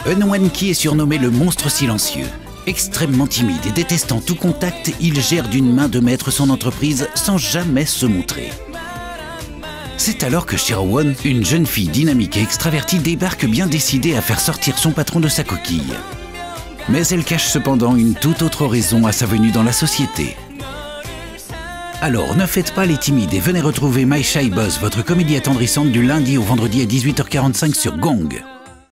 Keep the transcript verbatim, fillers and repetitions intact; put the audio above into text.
Unwanky est surnommé le monstre silencieux. Extrêmement timide et détestant tout contact, il gère d'une main de maître son entreprise sans jamais se montrer. C'est alors que Sherwon, une jeune fille dynamique et extravertie, débarque bien décidée à faire sortir son patron de sa coquille. Mais elle cache cependant une toute autre raison à sa venue dans la société. Alors ne faites pas les timides et venez retrouver My Shy Boss, votre comédie attendrissante du lundi au vendredi à dix-huit heures quarante-cinq sur Gong.